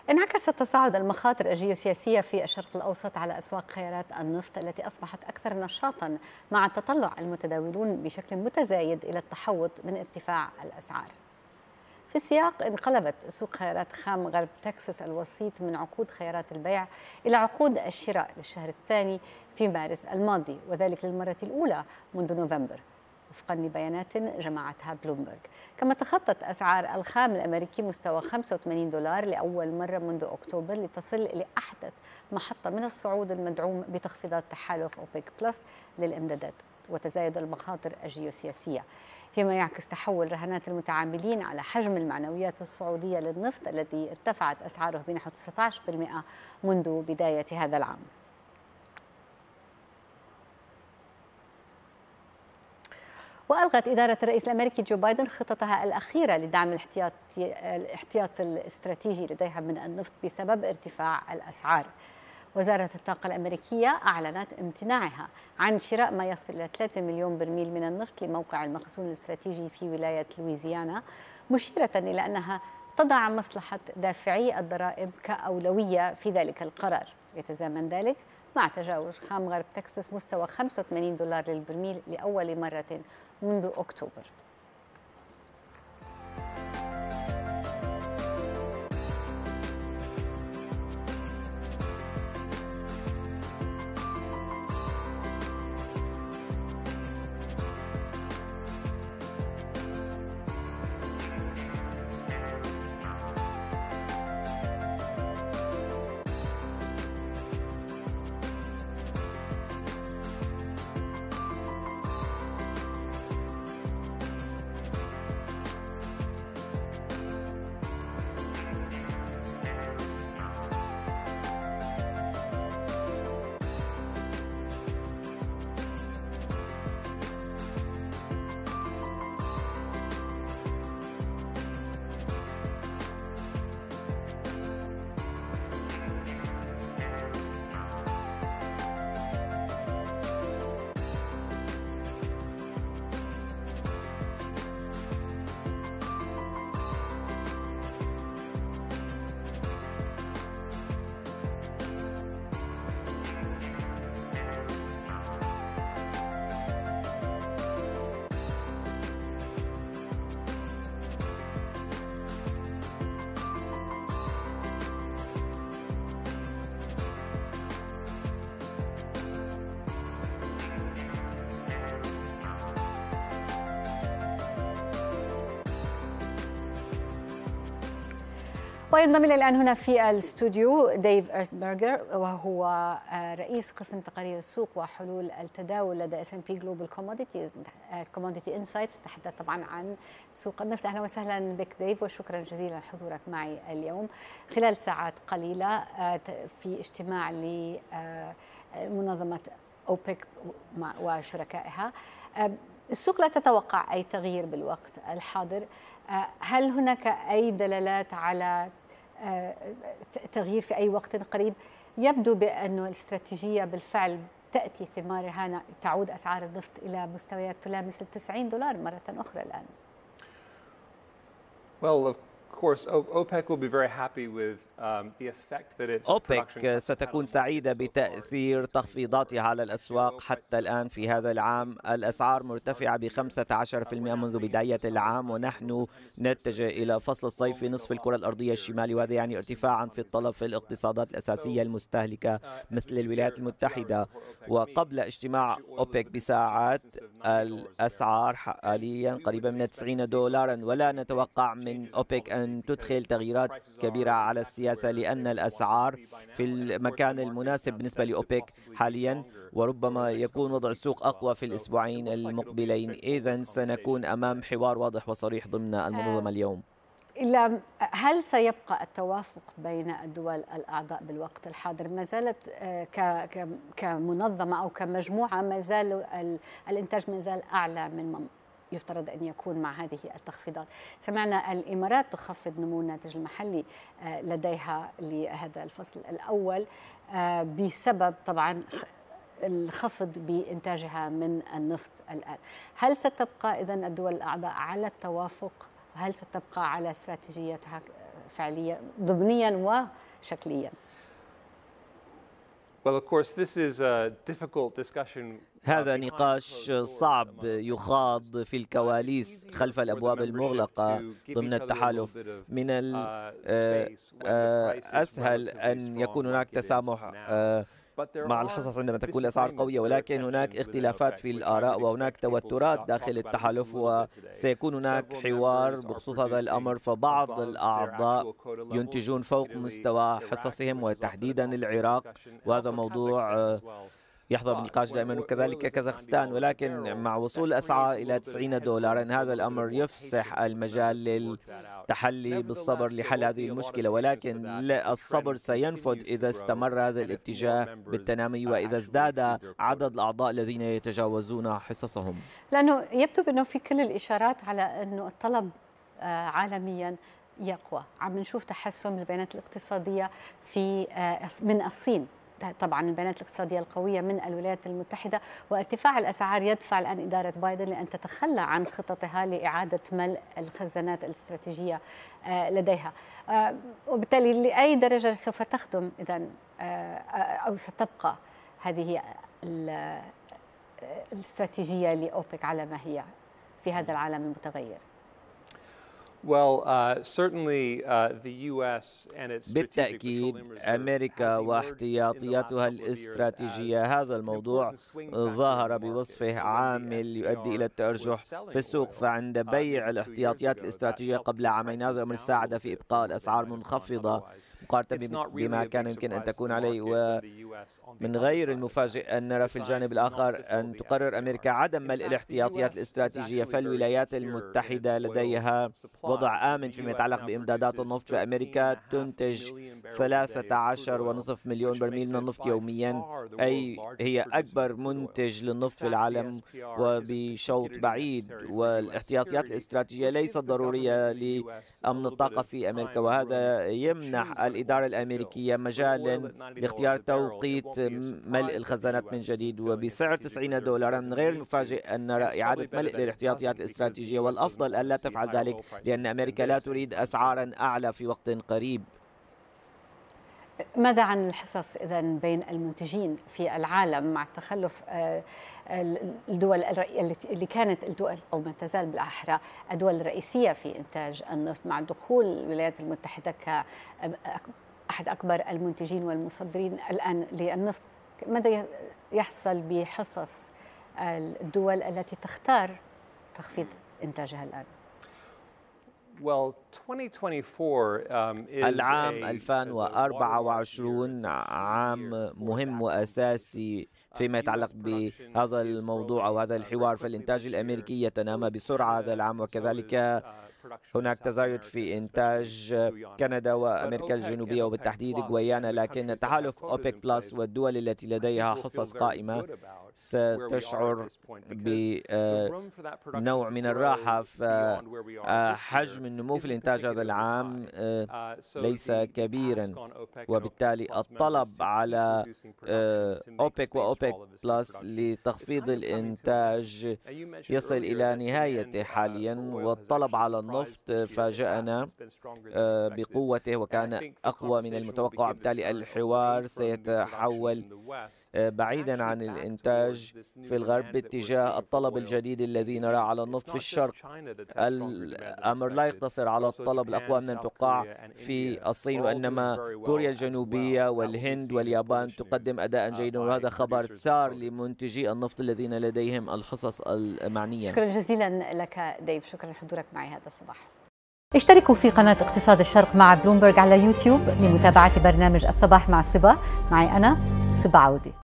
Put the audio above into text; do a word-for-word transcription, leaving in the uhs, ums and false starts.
انعكس تصاعد المخاطر الجيوسياسية في الشرق الأوسط على أسواق خيارات النفط التي أصبحت أكثر نشاطا مع تطلع المتداولون بشكل متزايد إلى التحوط من ارتفاع الأسعار. في السياق انقلبت سوق خيارات خام غرب تكساس الوسيط من عقود خيارات البيع إلى عقود الشراء للشهر الثاني في مارس الماضي، وذلك للمرة الأولى منذ نوفمبر وفقا لبيانات جمعتها بلومبرج. كما تخطت أسعار الخام الأمريكي مستوى خمسة وثمانين دولار لأول مرة منذ أكتوبر، لتصل إلى أحدث محطة من الصعود المدعوم بتخفيضات تحالف أوبيك بلس للإمدادات وتزايد المخاطر الجيوسياسية، فيما يعكس تحول رهانات المتعاملين على حجم المعنويات الصعودية للنفط الذي ارتفعت أسعاره بنحو تسعة عشر بالمئة منذ بداية هذا العام. وألغت إدارة الرئيس الأمريكي جو بايدن خططها الأخيرة لدعم الاحتياط الاحتياط الاستراتيجي لديها من النفط بسبب ارتفاع الأسعار. وزارة الطاقة الأمريكية أعلنت امتناعها عن شراء ما يصل إلى ثلاثة مليون برميل من النفط لموقع المخزون الاستراتيجي في ولاية لويزيانا، مشيرة إلى أنها تضع مصلحة دافعي الضرائب كأولوية في ذلك القرار. يتزامن ذلك مع تجاوز خام غرب تكساس مستوى خمسة وثمانين دولار للبرميل لأول مرة منذ أكتوبر. وينضم إلي الآن هنا في الاستوديو ديف إرثبرجر، وهو رئيس قسم تقارير السوق وحلول التداول لدى اس اند بي جلوبال كوموديتيز كوموديتي انسايتس، تحدث طبعا عن سوق النفط. أهلا وسهلا بك ديف، وشكرا جزيلا لحضورك معي اليوم خلال ساعات قليلة في اجتماع لمنظمة أوبك وشركائها. السوق لا تتوقع أي تغيير بالوقت الحاضر. هل هناك أي دلالات على تغيير في أي وقت قريب؟ يبدو بأن الاستراتيجية بالفعل تأتي ثمارها، تعود أسعار النفط إلى مستويات تلامس التسعين دولار مرة أخرى الآن. Well, of course, OPEC will be very happy with um, the effect that its أوبك ستكون سعيدة بتأثير تخفيضاتها على الأسواق. حتى الآن في هذا العام الأسعار مرتفعة ب خمسة عشر بالمئة منذ بداية العام، ونحن نتجه إلى فصل الصيف في نصف الكرة الأرضية الشمالي، وهذا يعني ارتفاعا في الطلب في الاقتصادات الأساسية المستهلكة مثل الولايات المتحدة. وقبل اجتماع أوبك بساعات الأسعار حاليا قريبة من تسعين دولارا، ولا نتوقع من أوبك أن تدخل تغييرات كبيرة على السياسة، لأن الأسعار في المكان المناسب بالنسبة لأوبك حاليا، وربما يكون وضع السوق أقوى في الأسبوعين المقبلين. إذن سنكون أمام حوار واضح وصريح ضمن المنظمة اليوم. هل سيبقى التوافق بين الدول الأعضاء بالوقت الحاضر؟ ما زالت كمنظمة أو كمجموعة ما زال الإنتاج ما زال أعلى من يفترض أن يكون مع هذه التخفيضات. سمعنا الإمارات تخفض نمو الناتج المحلي لديها لهذا الفصل الأول بسبب طبعا الخفض بإنتاجها من النفط الآن. هل ستبقى إذن الدول الأعضاء على التوافق؟ هل ستبقى على استراتيجيتها فعليا ضمنيا وشكليا؟ Well, of course, this is a difficult discussion. هذا نقاش صعب يخاض في الكواليس خلف الأبواب المغلقة ضمن التحالف. من الأسهل أن يكون هناك تسامح مع الحصص عندما تكون الأسعار قوية، ولكن هناك اختلافات في الآراء وهناك توترات داخل التحالف، وسيكون هناك حوار بخصوص هذا الأمر. فبعض الأعضاء ينتجون فوق مستوى حصصهم وتحديدا العراق، وهذا موضوع يحظى بالنقاش دائما، وكذلك كازاخستان. ولكن مع وصول الأسعار إلى تسعين دولارا هذا الأمر يفسح المجال للتحلي بالصبر لحل هذه المشكلة، ولكن الصبر سينفد إذا استمر هذا الاتجاه بالتنامي وإذا ازداد عدد الأعضاء الذين يتجاوزون حصصهم. لأنه يبدو أنه في كل الإشارات على أنه الطلب عالميا يقوى. عم نشوف تحسن البيانات الاقتصادية في من الصين، طبعا البيانات الاقتصادية القوية من الولايات المتحدة، وارتفاع الأسعار يدفع الآن إدارة بايدن لأن تتخلى عن خططها لإعادة ملء الخزانات الاستراتيجية لديها. وبالتالي لأي درجة سوف تخدم إذن أو ستبقى هذه الاستراتيجية لأوبك على ما هي في هذا العالم المتغير؟ Well, uh, certainly, uh, the U S and its بالتأكيد أمريكا واحتياطياتها الاستراتيجية، هذا الموضوع ظهر بوصفه عامل يؤدي إلى التأرجح في السوق. فعند بيع الاحتياطيات الاستراتيجية قبل عامين هذا الأمر ساعد في إبقاء الأسعار منخفضة مقارنة بما كان يمكن أن تكون عليه. ومن غير المفاجئ أن نرى في الجانب الآخر أن تقرر أمريكا عدم ملء الاحتياطيات الاستراتيجية، فالولايات المتحدة لديها وضع آمن فيما يتعلق بإمدادات النفط. فأمريكا تنتج ثلاثة عشر ونصف مليون برميل من النفط يوميا، أي هي أكبر منتج للنفط في العالم وبشوط بعيد. والاحتياطيات الاستراتيجية ليست ضرورية لأمن الطاقة في أمريكا، وهذا يمنح الإدارة الأمريكية مجال لاختيار توقيت ملء الخزانات من جديد. وبسعر تسعين دولارا من غير المفاجئ أن نرى إعادة ملء للاحتياطيات الاستراتيجية، والأفضل ألا تفعل ذلك لأن أمريكا لا تريد أسعارا أعلى في وقت قريب. ماذا عن الحصص إذن بين المنتجين في العالم مع تخلف الدول اللي كانت الدول أو ما تزال بالأحرى الدول الرئيسية في إنتاج النفط، مع دخول الولايات المتحدة كأحد أكبر المنتجين والمصدرين الآن للنفط؟ ماذا يحصل بحصص الدول التي تختار تخفيض إنتاجها الآن؟ العام ألفين وأربعة وعشرين عام مهم وأساسي فيما يتعلق بهذا الموضوع أو هذا الحوار. فالإنتاج الأمريكي يتنامى بسرعة هذا العام، وكذلك هناك تزايد في إنتاج كندا وأمريكا الجنوبية وبالتحديد غويانا. لكن تحالف أوبك بلس والدول التي لديها حصص قائمة ستشعر بنوع من الراحة. فحجم النمو في الإنتاج هذا العام ليس كبيرا، وبالتالي الطلب على أوبك وأوبك بلس لتخفيض الإنتاج يصل إلى نهايته حاليا. والطلب على النفط فاجأنا بقوته وكان أقوى من المتوقع، بالتالي الحوار سيتحول بعيدا عن الإنتاج في الغرب باتجاه الطلب الجديد الذي نرى على النفط في الشرق. الأمر لا يقتصر على الطلب الأقوى من التوقع في الصين، وإنما كوريا الجنوبية والهند واليابان تقدم أداء جيدا، وهذا خبر سار لمنتجي النفط الذين لديهم الحصص المعنية. شكرا جزيلا لك ديف، شكرا لحضورك معي هذا الصباح. اشتركوا في قناة اقتصاد الشرق مع بلومبرج على يوتيوب لمتابعة برنامج الصباح مع صبا. معي أنا صبا عودي.